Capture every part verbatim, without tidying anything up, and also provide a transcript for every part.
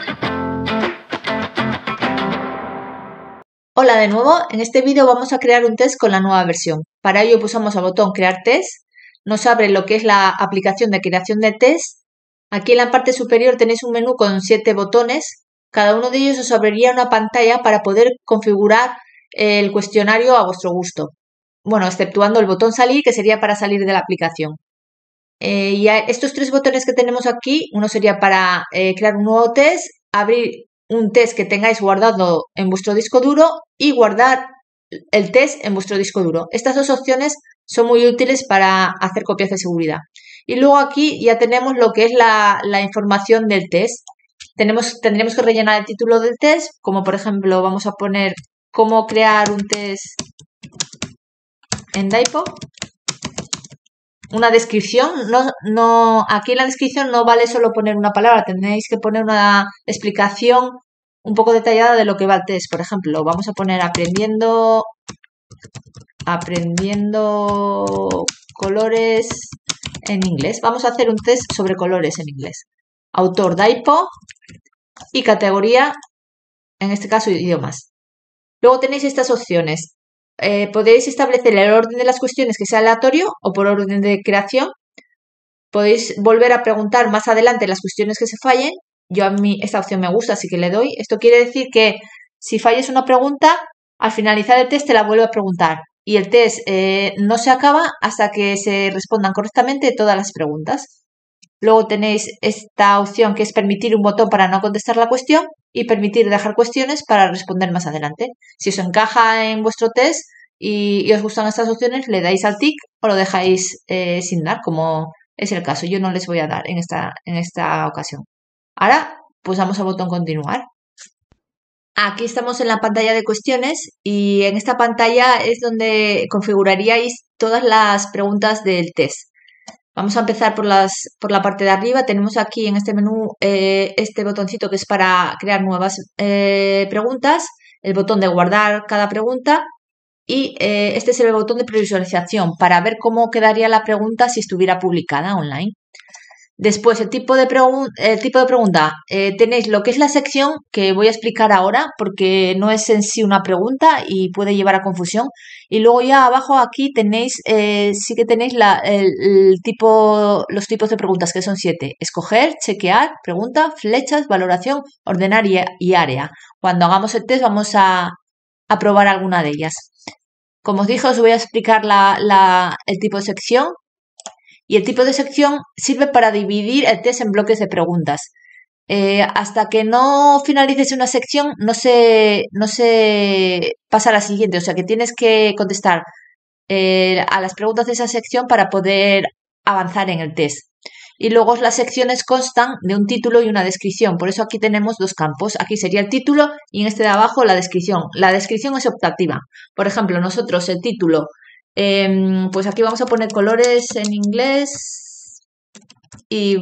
Hola de nuevo, en este vídeo vamos a crear un test con la nueva versión. Para ello pulsamos al botón crear test, nos abre lo que es la aplicación de creación de test. Aquí en la parte superior tenéis un menú con siete botones, cada uno de ellos os abriría una pantalla para poder configurar el cuestionario a vuestro gusto. Bueno, exceptuando el botón salir, que sería para salir de la aplicación. Eh, y estos tres botones que tenemos aquí, uno sería para eh, crear un nuevo test, abrir un test que tengáis guardado en vuestro disco duro y guardar el test en vuestro disco duro. Estas dos opciones son muy útiles para hacer copias de seguridad. Y luego aquí ya tenemos lo que es la, la información del test. Tenemos, tendremos que rellenar el título del test, como por ejemplo vamos a poner cómo crear un test en Daipo. Una descripción, no, no, aquí en la descripción no vale solo poner una palabra, tenéis que poner una explicación un poco detallada de lo que va el test. Por ejemplo, vamos a poner aprendiendo, aprendiendo colores en inglés. Vamos a hacer un test sobre colores en inglés. Autor Daipo y categoría, en este caso idiomas. Luego tenéis estas opciones. Eh, podéis establecer el orden de las cuestiones que sea aleatorio o por orden de creación. Podéis volver a preguntar más adelante las cuestiones que se fallen. Yo a mí esta opción me gusta, así que le doy. Esto quiere decir que si falles una pregunta, al finalizar el test te la vuelve a preguntar. Y el test eh, no se acaba hasta que se respondan correctamente todas las preguntas. Luego tenéis esta opción que es permitir un botón para no contestar la cuestión y permitir dejar cuestiones para responder más adelante. Si os encaja en vuestro test y, y os gustan estas opciones, le dais al tic o lo dejáis eh, sin dar, como es el caso. Yo no les voy a dar en esta, en esta ocasión. Ahora pulsamos al botón continuar. Aquí estamos en la pantalla de cuestiones y en esta pantalla es donde configuraríais todas las preguntas del test. Vamos a empezar por, las, por la parte de arriba. Tenemos aquí en este menú eh, este botoncito que es para crear nuevas eh, preguntas, el botón de guardar cada pregunta y eh, este es el botón de previsualización para ver cómo quedaría la pregunta si estuviera publicada online. Después, el tipo de, el tipo de pregunta. Eh, tenéis lo que es la sección que voy a explicar ahora porque no es en sí una pregunta y puede llevar a confusión. Y luego ya abajo aquí tenéis, eh, sí que tenéis la, el, el tipo, los tipos de preguntas que son siete. Escoger, chequear, pregunta, flechas, valoración, ordenar y, y área. Cuando hagamos el test vamos a, a probar alguna de ellas. Como os dije, os voy a explicar la, la, el tipo de sección. Y el tipo de sección sirve para dividir el test en bloques de preguntas. Eh, hasta que no finalices una sección, no se, no se pasa a la siguiente. O sea que tienes que contestar eh, a las preguntas de esa sección para poder avanzar en el test. Y luego las secciones constan de un título y una descripción. Por eso aquí tenemos dos campos. Aquí sería el título y en este de abajo la descripción. La descripción es optativa. Por ejemplo, nosotros el título... Eh, pues aquí vamos a poner colores en inglés y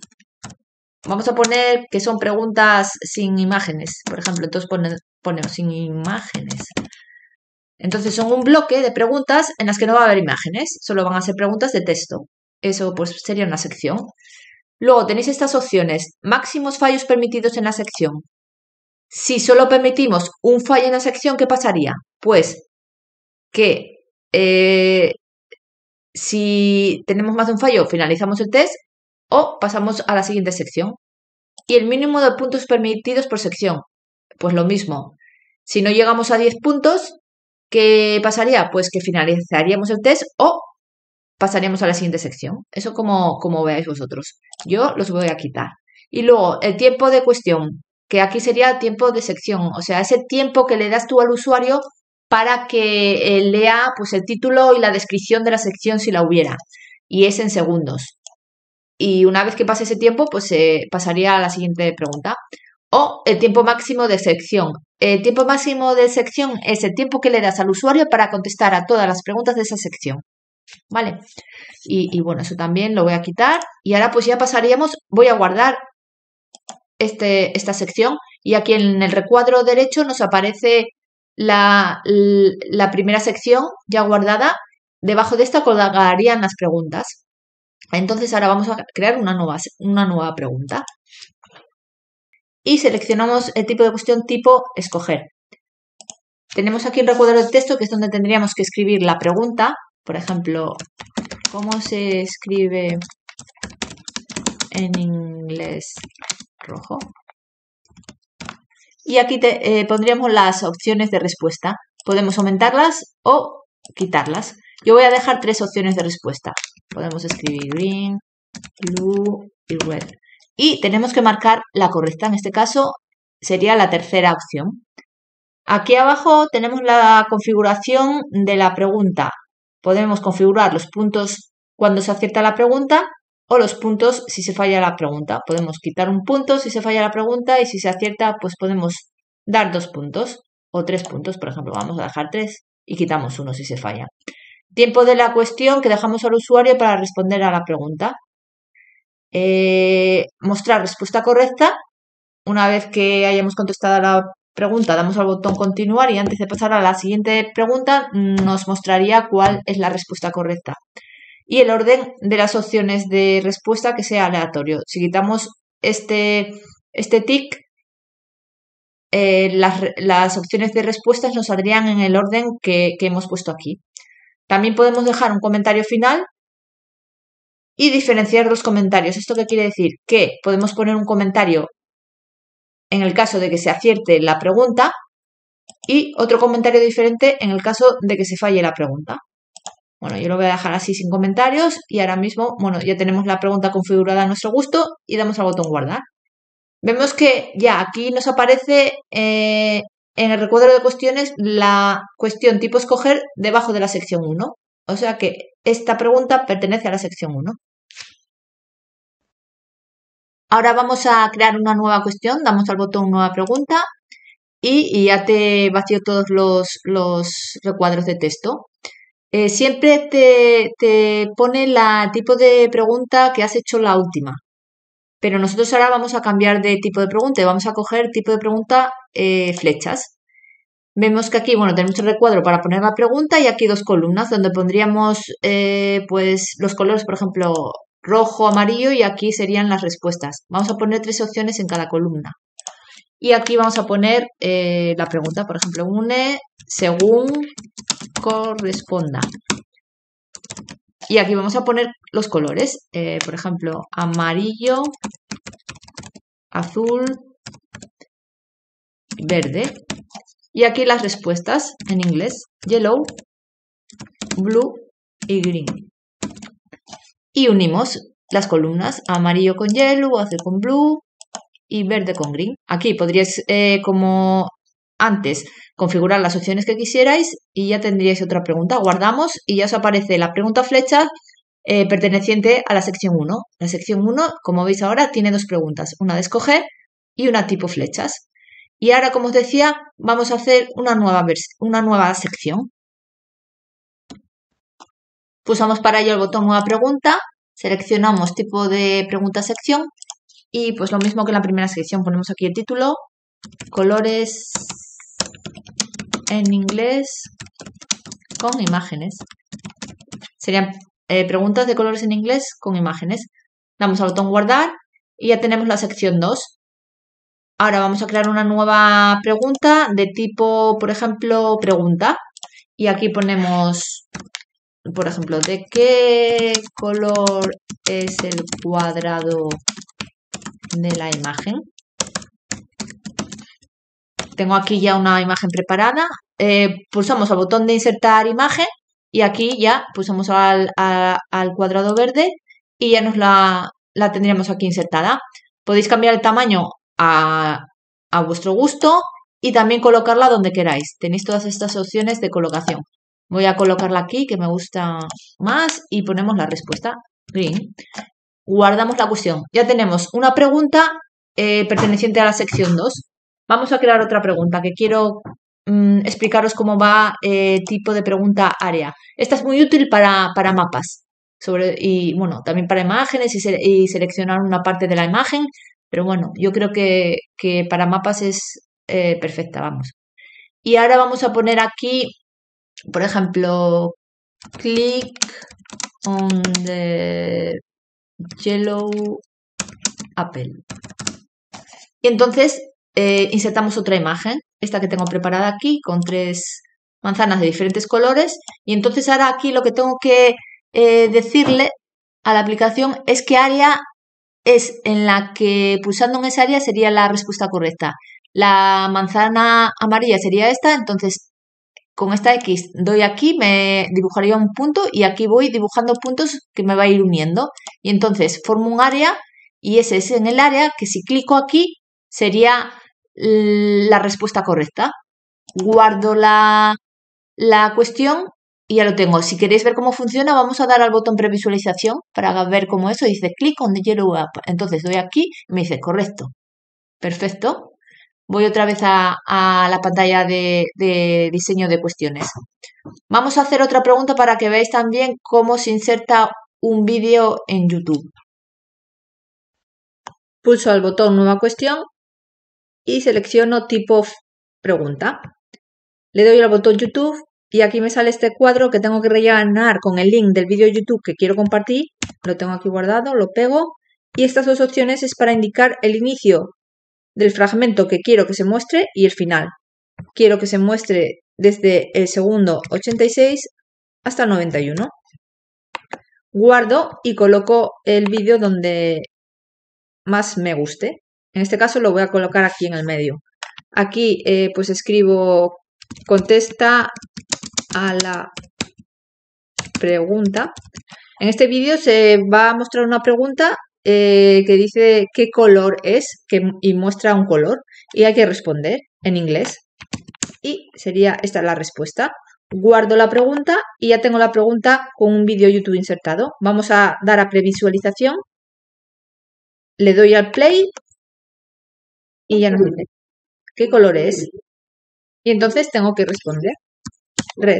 vamos a poner que son preguntas sin imágenes, por ejemplo, entonces pone, ponemos sin imágenes. Entonces son un bloque de preguntas en las que no va a haber imágenes, solo van a ser preguntas de texto. Eso pues sería una sección. Luego tenéis estas opciones, máximos fallos permitidos en la sección. Si solo permitimos un fallo en la sección, ¿qué pasaría? Pues que Eh, si tenemos más de un fallo, finalizamos el test o pasamos a la siguiente sección. Y el mínimo de puntos permitidos por sección, pues lo mismo. Si no llegamos a diez puntos, ¿qué pasaría? Pues que finalizaríamos el test o pasaríamos a la siguiente sección. Eso como, como veáis vosotros. Yo los voy a quitar. Y luego el tiempo de cuestión, que aquí sería el tiempo de sección. O sea, ese tiempo que le das tú al usuario para que eh, lea pues, el título y la descripción de la sección si la hubiera. Y es en segundos. Y una vez que pase ese tiempo, pues se eh, pasaría a la siguiente pregunta. O el tiempo máximo de sección. El tiempo máximo de sección es el tiempo que le das al usuario para contestar a todas las preguntas de esa sección. ¿Vale? Y, y bueno, eso también lo voy a quitar. Y ahora pues ya pasaríamos, voy a guardar este, esta sección. Y aquí en el recuadro derecho nos aparece La, la primera sección ya guardada, debajo de esta colgarían las preguntas. Entonces ahora vamos a crear una nueva, una nueva pregunta. y seleccionamos el tipo de cuestión tipo escoger. Tenemos aquí un recuadro de texto que es donde tendríamos que escribir la pregunta. Por ejemplo, ¿cómo se escribe en inglés rojo? Y aquí te, eh, pondríamos las opciones de respuesta. Podemos aumentarlas o quitarlas. Yo voy a dejar tres opciones de respuesta. Podemos escribir green, blue y red. Y tenemos que marcar la correcta. En este caso sería la tercera opción. Aquí abajo tenemos la configuración de la pregunta. Podemos configurar los puntos cuando se acierta la pregunta o los puntos si se falla la pregunta. Podemos quitar un punto si se falla la pregunta y si se acierta pues podemos dar dos puntos o tres puntos. Por ejemplo, vamos a dejar tres y quitamos uno si se falla. Tiempo de la cuestión que dejamos al usuario para responder a la pregunta. Eh, mostrar respuesta correcta. Una vez que hayamos contestado a la pregunta, damos al botón continuar y antes de pasar a la siguiente pregunta nos mostraría cuál es la respuesta correcta. Y el orden de las opciones de respuesta que sea aleatorio. Si quitamos este, este tick, eh, las, las opciones de respuestas nos saldrían en el orden que, que hemos puesto aquí. También podemos dejar un comentario final y diferenciar los comentarios. ¿Esto qué quiere decir? Que podemos poner un comentario en el caso de que se acierte la pregunta y otro comentario diferente en el caso de que se falle la pregunta. Bueno, yo lo voy a dejar así sin comentarios y ahora mismo, bueno, ya tenemos la pregunta configurada a nuestro gusto y damos al botón guardar. Vemos que ya aquí nos aparece eh, en el recuadro de cuestiones la cuestión tipo escoger debajo de la sección uno. O sea que esta pregunta pertenece a la sección uno. Ahora vamos a crear una nueva cuestión, damos al botón nueva pregunta y, y ya te vacío todos los, los recuadros de texto. Eh, siempre te, te pone el tipo de pregunta que has hecho la última. Pero nosotros ahora vamos a cambiar de tipo de pregunta y vamos a coger tipo de pregunta eh, flechas. Vemos que aquí, bueno, tenemos el recuadro para poner la pregunta y aquí dos columnas donde pondríamos eh, pues los colores, por ejemplo, rojo, amarillo y aquí serían las respuestas. Vamos a poner tres opciones en cada columna. Y aquí vamos a poner eh, la pregunta, por ejemplo, une según corresponda. Y aquí vamos a poner los colores, eh, por ejemplo, amarillo, azul, verde. Y aquí las respuestas en inglés, yellow, blue y green. Y unimos las columnas, amarillo con yellow, azul con blue y verde con green. Aquí podríais, eh, como antes, configurar las opciones que quisierais y ya tendríais otra pregunta. Guardamos y ya os aparece la pregunta flecha eh, perteneciente a la sección uno. La sección uno, como veis ahora, tiene dos preguntas, una de escoger y una tipo flechas. Y ahora, como os decía, vamos a hacer una nueva, una nueva sección. Pulsamos para ello el botón nueva pregunta, seleccionamos tipo de pregunta sección y pues lo mismo que en la primera sección, ponemos aquí el título, colores en inglés con imágenes. Serían eh, preguntas de colores en inglés con imágenes. Damos al botón guardar y ya tenemos la sección dos. Ahora vamos a crear una nueva pregunta de tipo, por ejemplo, pregunta. Y aquí ponemos, por ejemplo, ¿de qué color es el cuadrado de la imagen? Tengo aquí ya una imagen preparada. Eh, pulsamos al botón de insertar imagen y aquí ya pulsamos al, a, al cuadrado verde y ya nos la, la tendríamos aquí insertada. Podéis cambiar el tamaño a, a vuestro gusto y también colocarla donde queráis. Tenéis todas estas opciones de colocación. Voy a colocarla aquí, que me gusta más, y ponemos la respuesta, green. Guardamos la cuestión. Ya tenemos una pregunta eh, perteneciente a la sección dos. Vamos a crear otra pregunta que quiero mmm, explicaros cómo va eh, tipo de pregunta área. Esta es muy útil para, para mapas sobre, y bueno, también para imágenes y, se, y seleccionar una parte de la imagen, pero bueno, yo creo que, que para mapas es eh, perfecta, vamos. Y ahora vamos a poner aquí, por ejemplo, click on the yellow apple. Y entonces eh, insertamos otra imagen, esta que tengo preparada aquí, con tres manzanas de diferentes colores. Y entonces ahora aquí lo que tengo que eh, decirle a la aplicación es qué área es en la que pulsando en esa área sería la respuesta correcta. La manzana amarilla sería esta, entonces con esta X doy aquí, me dibujaría un punto y aquí voy dibujando puntos que me va a ir uniendo. Y entonces formo un área y ese es en el área que si clico aquí sería la respuesta correcta. Guardo la, la cuestión y ya lo tengo. Si queréis ver cómo funciona, vamos a dar al botón previsualización para ver cómo eso. Dice click on the yellow app. Entonces doy aquí y me dice correcto. Perfecto. Voy otra vez a, a la pantalla de, de diseño de cuestiones. Vamos a hacer otra pregunta para que veáis también cómo se inserta un vídeo en YouTube. Pulso al botón nueva cuestión y selecciono tipo pregunta. Le doy al botón YouTube y aquí me sale este cuadro que tengo que rellenar con el link del vídeo YouTube que quiero compartir. Lo tengo aquí guardado, lo pego y estas dos opciones es para indicar el inicio del fragmento que quiero que se muestre y el final. Quiero que se muestre desde el segundo ochenta y seis hasta el noventa y uno. Guardo y coloco el vídeo donde más me guste. En este caso lo voy a colocar aquí en el medio. Aquí eh, pues escribo contesta a la pregunta. En este vídeo se va a mostrar una pregunta eh, que dice qué color es que, y muestra un color y hay que responder en inglés. Y sería esta la respuesta. Guardo la pregunta y ya tengo la pregunta con un vídeo YouTube insertado. Vamos a dar a previsualización. Le doy al play y ya nos dice qué color es. Y entonces tengo que responder. Red.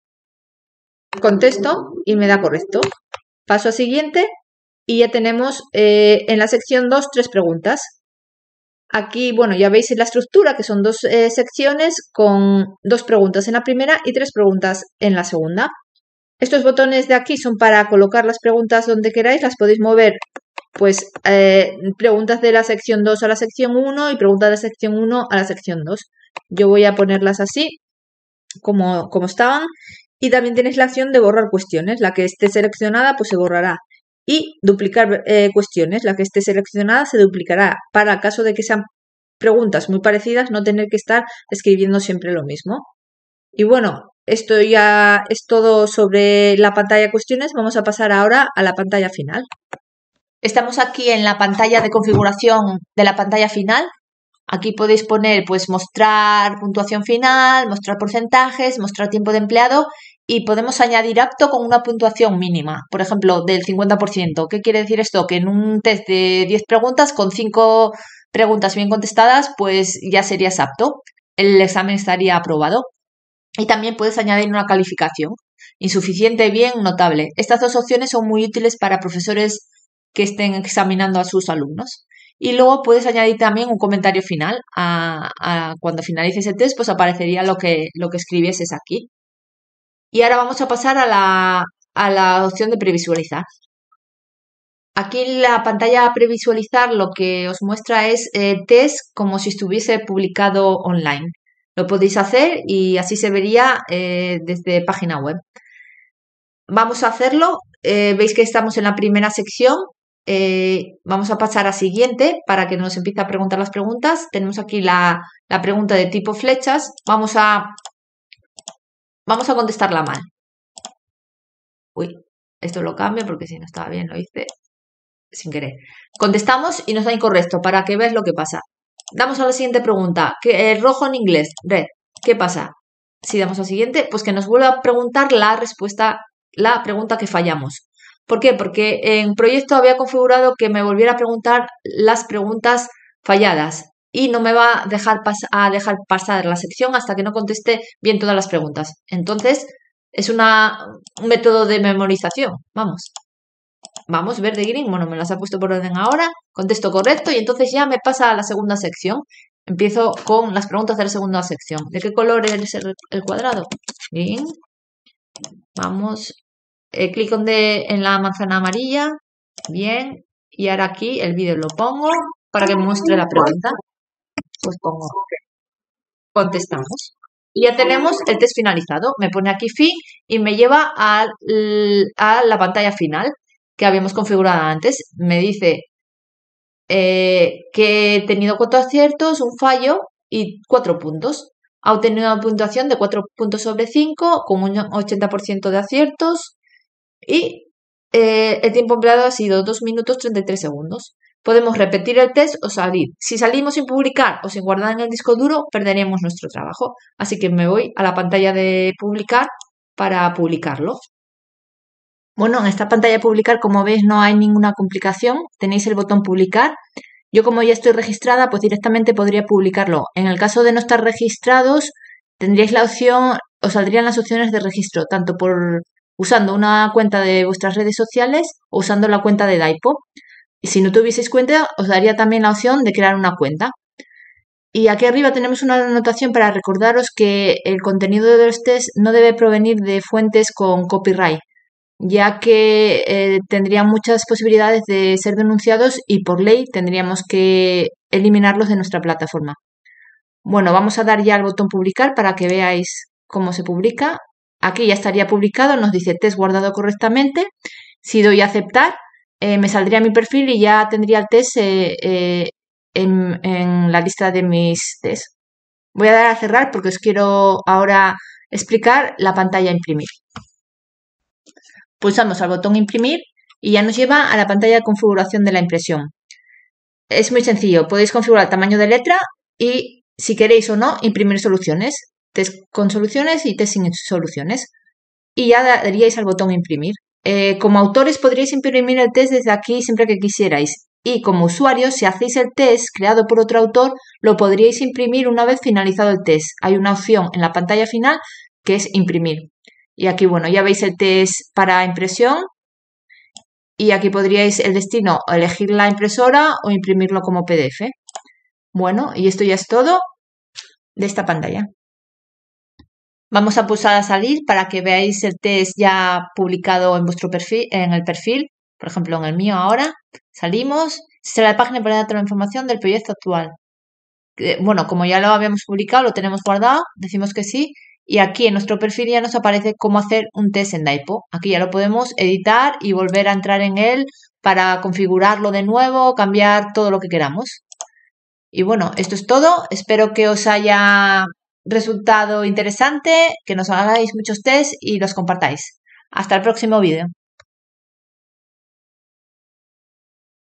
Contesto y me da correcto. Paso a siguiente y ya tenemos eh, en la sección dos tres preguntas. Aquí, bueno, ya veis la estructura, que son dos eh, secciones con dos preguntas en la primera y tres preguntas en la segunda. Estos botones de aquí son para colocar las preguntas donde queráis, las podéis mover, pues, eh, preguntas de la sección dos a la sección uno y preguntas de la sección uno a la sección dos. Yo voy a ponerlas así, como, como estaban. Y también tenéis la opción de borrar cuestiones. La que esté seleccionada, pues se borrará. Y duplicar eh, cuestiones. La que esté seleccionada se duplicará. Para el caso de que sean preguntas muy parecidas, no tener que estar escribiendo siempre lo mismo. Y bueno, esto ya es todo sobre la pantalla cuestiones. Vamos a pasar ahora a la pantalla final. Estamos aquí en la pantalla de configuración de la pantalla final. Aquí podéis poner, pues, mostrar puntuación final, mostrar porcentajes, mostrar tiempo de empleado y podemos añadir acto con una puntuación mínima, por ejemplo, del cincuenta por ciento. ¿Qué quiere decir esto? Que en un test de diez preguntas, con cinco preguntas bien contestadas, pues ya serías apto. El examen estaría aprobado. Y también puedes añadir una calificación. Insuficiente, bien, notable. Estas dos opciones son muy útiles para profesores que estén examinando a sus alumnos. Y luego puedes añadir también un comentario final. A, a cuando finalices el test, pues aparecería lo que, lo que escribieses aquí. Y ahora vamos a pasar a la, a la opción de previsualizar. Aquí en la pantalla previsualizar lo que os muestra es eh, test como si estuviese publicado online. Lo podéis hacer y así se vería eh, desde página web. Vamos a hacerlo. Eh, veis que estamos en la primera sección. Eh, vamos a pasar a siguiente para que nos empiece a preguntar las preguntas. Tenemos aquí la, la pregunta de tipo flechas. Vamos a, vamos a contestarla mal. Uy, esto lo cambio porque si no estaba bien lo hice sin querer. Contestamos y nos da incorrecto para que veáis lo que pasa. Damos a la siguiente pregunta. ¿Qué, eh, rojo en inglés? Red. ¿Qué pasa? Si damos a siguiente, pues que nos vuelva a preguntar la respuesta, la pregunta que fallamos. ¿Por qué? Porque en proyecto había configurado que me volviera a preguntar las preguntas falladas y no me va a dejar, a dejar pasar la sección hasta que no conteste bien todas las preguntas. Entonces, es una, un método de memorización. Vamos. Vamos, verde, green. Bueno, me las ha puesto por orden ahora. Contesto correcto y entonces ya me pasa a la segunda sección. Empiezo con las preguntas de la segunda sección. ¿De qué color es el, el cuadrado? Green. Vamos. Eh, clic de, en la manzana amarilla. Bien. Y ahora aquí el vídeo lo pongo para que me muestre la pregunta. pues pongo contestamos. Y ya tenemos el test finalizado. Me pone aquí fin y me lleva a, a la pantalla final que habíamos configurado antes. Me dice eh, que he tenido cuatro aciertos, un fallo y cuatro puntos. Ha obtenido una puntuación de cuatro puntos sobre cinco con un ochenta por ciento de aciertos y eh, el tiempo empleado ha sido dos minutos treinta y tres segundos. Podemos repetir el test o salir. Si salimos sin publicar o sin guardar en el disco duro, perderemos nuestro trabajo. Así que me voy a la pantalla de publicar para publicarlo. Bueno, en esta pantalla de publicar, como veis, no hay ninguna complicación. Tenéis el botón publicar. Yo, como ya estoy registrada, pues directamente podría publicarlo. En el caso de no estar registrados, tendríais la opción, os saldrían las opciones de registro, tanto por usando una cuenta de vuestras redes sociales o usando la cuenta de Daipo. Y si no tuvieseis cuenta, os daría también la opción de crear una cuenta. Y aquí arriba tenemos una anotación para recordaros que el contenido de los tests no debe provenir de fuentes con copyright, ya que eh, tendrían muchas posibilidades de ser denunciados y por ley tendríamos que eliminarlos de nuestra plataforma. Bueno, vamos a dar ya al botón publicar para que veáis cómo se publica. Aquí ya estaría publicado, nos dice test guardado correctamente. Si doy a aceptar, eh, me saldría mi perfil y ya tendría el test eh, eh, en, en la lista de mis tests. Voy a dar a cerrar porque os quiero ahora explicar la pantalla a imprimir. Pulsamos al botón imprimir y ya nos lleva a la pantalla de configuración de la impresión. Es muy sencillo, podéis configurar el tamaño de letra y, si queréis o no, imprimir soluciones, test con soluciones y test sin soluciones. Y ya daríais al botón imprimir. Eh, como autores podríais imprimir el test desde aquí siempre que quisierais. Y como usuarios, si hacéis el test creado por otro autor, lo podríais imprimir una vez finalizado el test. Hay una opción en la pantalla final que es imprimir. Y aquí, bueno, ya veis el test para impresión. Y aquí podríais el destino elegir la impresora o imprimirlo como P D F. Bueno, y esto ya es todo de esta pantalla. Vamos a pulsar a salir para que veáis el test ya publicado en vuestro perfil, en el perfil, por ejemplo en el mío ahora. Salimos, será la página para dar toda la información del proyecto actual. Bueno, como ya lo habíamos publicado, lo tenemos guardado, decimos que sí. Y aquí en nuestro perfil ya nos aparece cómo hacer un test en Daipo. Aquí ya lo podemos editar y volver a entrar en él para configurarlo de nuevo, cambiar todo lo que queramos. Y bueno, esto es todo. Espero que os haya resultado interesante, que nos hagáis muchos tests y los compartáis. Hasta el próximo vídeo.